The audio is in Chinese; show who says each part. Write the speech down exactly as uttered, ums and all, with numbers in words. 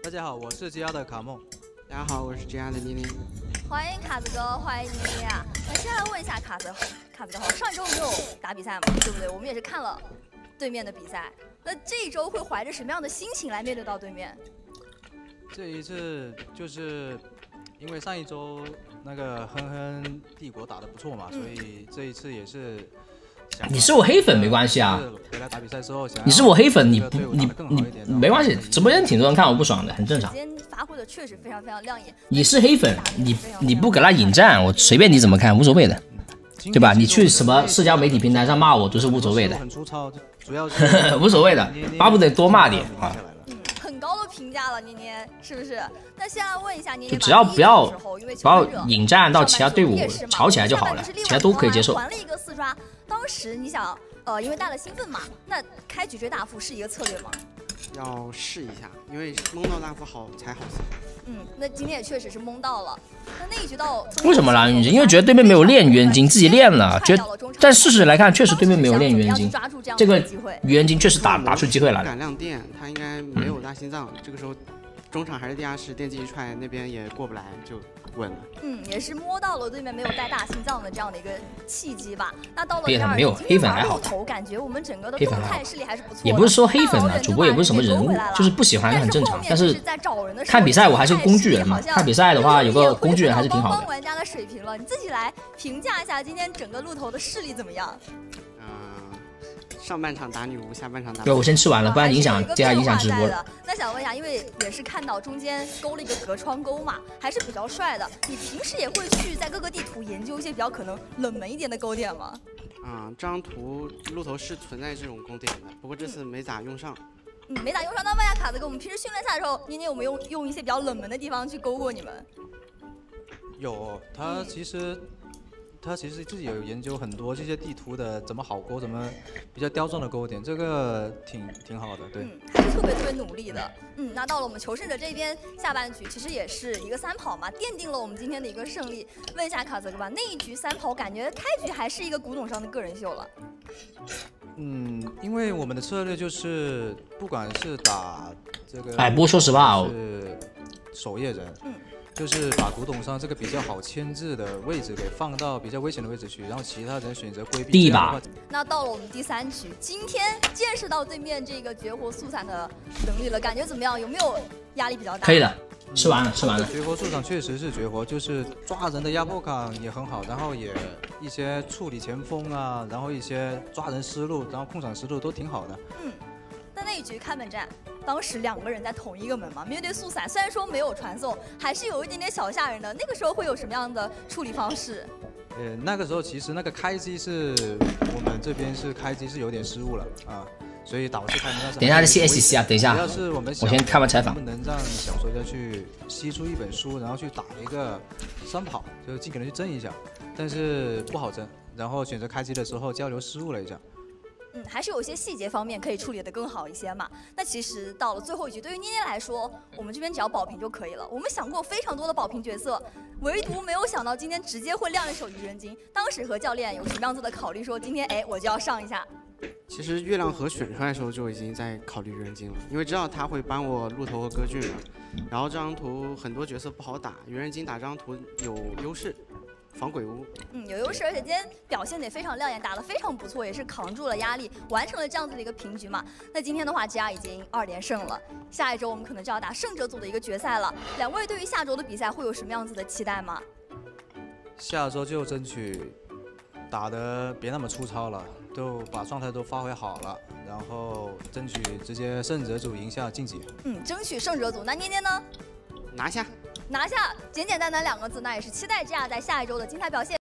Speaker 1: 大家好，我是 G R 的卡梦。
Speaker 2: 大家好，我是 G R 的妮妮。
Speaker 3: 欢迎卡子哥，欢迎妮妮啊！那先来问一下卡子，卡子哥好，上一周没有打比赛嘛，对不对？我们也是看了对面的比赛。那这一周会怀着什么样的心情来面对到对面？
Speaker 1: 这一次就是因为上一周那个哼哼帝国打得不错嘛，嗯、所以这一次也是。
Speaker 4: 你是我黑粉没关系啊，
Speaker 1: 回来打比赛之后，
Speaker 4: 你是我黑粉，你不你你没关系，直播间挺多人看我不爽的，很正常。
Speaker 3: 今天发挥的确实非常非常亮眼。
Speaker 4: 你是黑粉，你你不给他引战，我随便你怎么看，无所谓的，对吧？你去什么社交媒体平台上骂我都是无所谓的，
Speaker 1: 很粗糙，主要是
Speaker 4: 无所谓的，巴不得多骂点啊。
Speaker 3: 嗯，很高的评价了，年年是不是？那先来问一下年年，
Speaker 4: 就只要不要不要引战到其他队伍吵起来就好了，其他都可以接受。
Speaker 3: 还了一个四抓。当时你想，呃，因为带了兴奋嘛，那开局追大副是一个策略吗？
Speaker 2: 要试一下，因为蒙到大副好才好死。
Speaker 3: 嗯，那今天也确实是蒙到了。那那一局到
Speaker 4: 为什么拉晕机？因为觉得对面没有练冤金，自己练了，觉得但事实来看，确实对面没有练冤金。这个冤金确实打打出机会来了。
Speaker 2: 敢亮电，他应该没有大心脏，嗯、这个时候中场还是地下室，电击一踹，那边也过不来，就。稳了，
Speaker 3: 嗯，也是摸到了对面没有带大心脏的这样的一个契机吧。那到了第二
Speaker 4: 没有黑粉还好，
Speaker 3: 感觉我们整个的动态势力还是不错。
Speaker 4: 也不是说黑粉啊，主播也不是什么人物，就是不喜欢很正常。但是看比赛我还是个工具人嘛，看比赛的话有个工具人还是挺好的。
Speaker 3: 玩家的水平了，你自己来评价一下今天整个路头的势力怎么样？
Speaker 2: 上半场打女巫，下半场打。
Speaker 4: 对，我先吃完了，不然影响接下来影响直播了。
Speaker 3: 那想问一下，因为也是看到中间勾了一个隔窗钩嘛，还是比较帅的。你平时也会去在各个地图研究一些比较可能冷门一点的勾点吗？
Speaker 2: 啊、嗯，这张图路头是存在这种勾点的，不过这次没咋用上。
Speaker 3: 嗯，没咋用上。那问一下卡子哥，我们平时训练下的时候，年年有没有用用一些比较冷门的地方去勾过你们？
Speaker 1: 有，他其实。嗯他其实自己有研究很多这些地图的怎么好勾，怎么比较刁钻的勾点，这个挺挺好的，对，
Speaker 3: 嗯，还是特别特别努力的。嗯，那到了我们求胜者这边，下半局其实也是一个三跑嘛，奠定了我们今天的一个胜利。问一下卡泽哥吧，那一局三跑感觉开局还是一个古董上的个人秀了。
Speaker 1: 嗯，因为我们的策略就是不管是打这个，
Speaker 4: 哎，不过说实话，
Speaker 1: 是守夜人，
Speaker 3: 嗯。
Speaker 1: 就是把古董上这个比较好牵制的位置给放到比较危险的位置去，然后其他人选择规避。
Speaker 4: 第一把。
Speaker 3: 那到了我们第三局，今天见识到对面这个绝活速闪的能力了，感觉怎么样？有没有压力比较大？
Speaker 4: 可以的，吃完了，吃完了。
Speaker 1: 绝活速闪确实是绝活，就是抓人的压迫感也很好，然后也一些处理前锋啊，然后一些抓人思路，然后控场思路都挺好的。
Speaker 3: 嗯。那那一局看门战，当时两个人在同一个门嘛，面对速闪，虽然说没有传送，还是有一点点小吓人的。那个时候会有什么样的处理方式？
Speaker 1: 呃，那个时候其实那个开机是我们这边是开机是有点失误了啊，所以导致开门战。
Speaker 4: 等一下，先洗洗啊，等一下。
Speaker 1: 要是我们
Speaker 4: 我先看完采访。
Speaker 1: 不能让小说家去吸出一本书，然后去打一个三跑，就尽可能去争一下，但是不好争。然后选择开机的时候交流失误了一下。
Speaker 3: 嗯，还是有一些细节方面可以处理得更好一些嘛。那其实到了最后一局，对于捏捏来说，我们这边只要保平就可以了。我们想过非常多的保平角色，唯独没有想到今天直接会亮一手愚人金。当时和教练有什么样子的考虑？说今天哎，我就要上一下。
Speaker 2: 其实月亮河选出来的时候就已经在考虑愚人金了，因为知道他会帮我路头和歌剧了。然后这张图很多角色不好打，愚人金打这张图有优势。防鬼屋，
Speaker 3: 嗯，有优势，而且今天表现得也非常亮眼，打得非常不错，也是扛住了压力，完成了这样子的一个平局嘛。那今天的话 ，G R 已经二连胜了，下一周我们可能就要打胜者组的一个决赛了。两位对于下周的比赛会有什么样子的期待吗？
Speaker 1: 下周就争取打得别那么粗糙了，都把状态都发挥好了，然后争取直接胜者组赢下晋级。
Speaker 3: 嗯，争取胜者组。那捏捏呢？
Speaker 2: 拿下。
Speaker 3: 拿下，简简单单两个字，那也是期待 G R 在下一周的精彩表现。